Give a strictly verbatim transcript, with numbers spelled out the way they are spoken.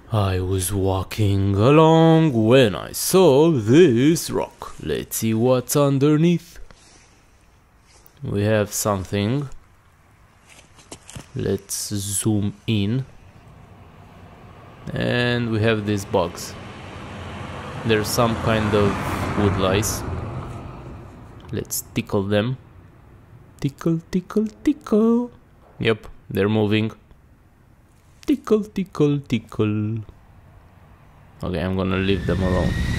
I was walking along when I saw this rock. Let's see what's underneath. We have something. Let's zoom in. And we have these bugs. There's some kind of wood lice. Let's tickle them. Tickle, tickle, tickle. Yep, they're moving. Tickle, tickle, tickle. Okay, I'm gonna leave them alone.